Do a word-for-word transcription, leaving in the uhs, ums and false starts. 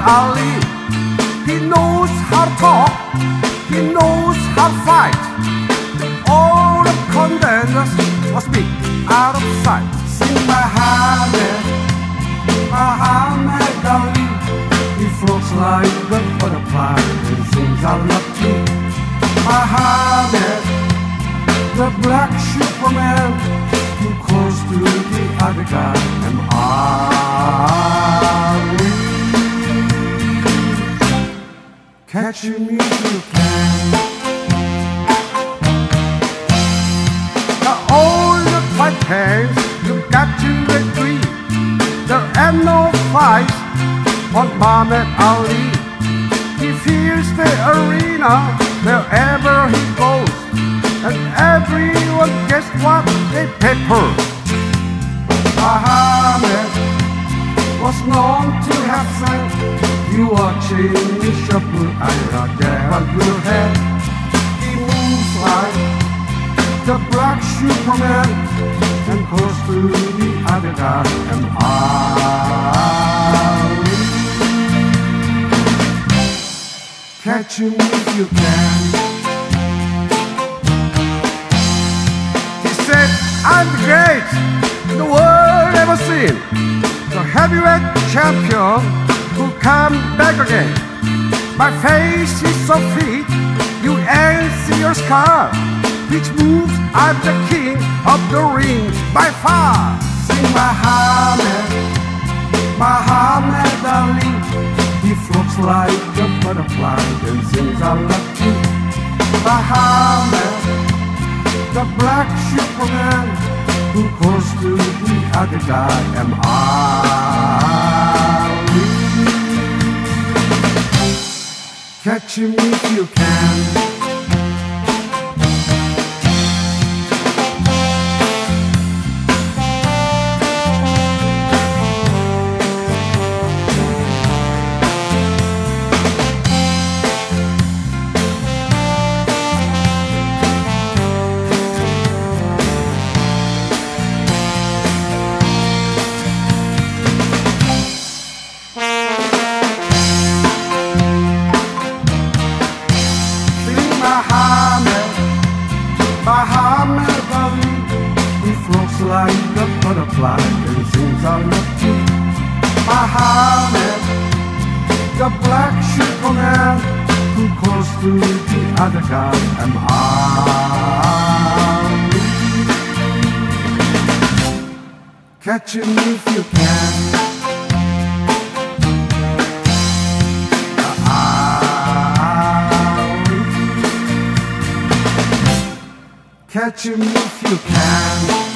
Ali. He knows how to talk, he knows how to fight. All the contenders must be out of sight. Sing Muhammad, Muhammad Ali. He floats like a butterfly and sings I love you. Muhammad, the black Superman, too close to the other guy. Am Ali? Catch me if you can. Now all the fight hands, you got to agree. There ain't no fight on Muhammad Ali. He fills the arena wherever he goes, and everyone gets what they paid for. Muhammad was known to have said, "You watching me shuffle, I not there on your head." He moves like the black Superman and goes to the other guy. And Ali, catch him if you can. He said, "I'm the great the world ever seen, the heavyweight champion who come back again. My face is so fit, you ain't see your scar. Which moves, I'm the king of the ring by far." Sing Muhammad, Muhammad Ali. He floats like a butterfly and sings I love you. Muhammad, the black Superman, who goes to the other guy. Am Ali? Catch him if you can. Muhammad Ali, he floats like a butterfly and sings I love you. Muhammad, the black Superman, who goes to the other guy. Am Ali? Catch him if you can. Catch him if you can.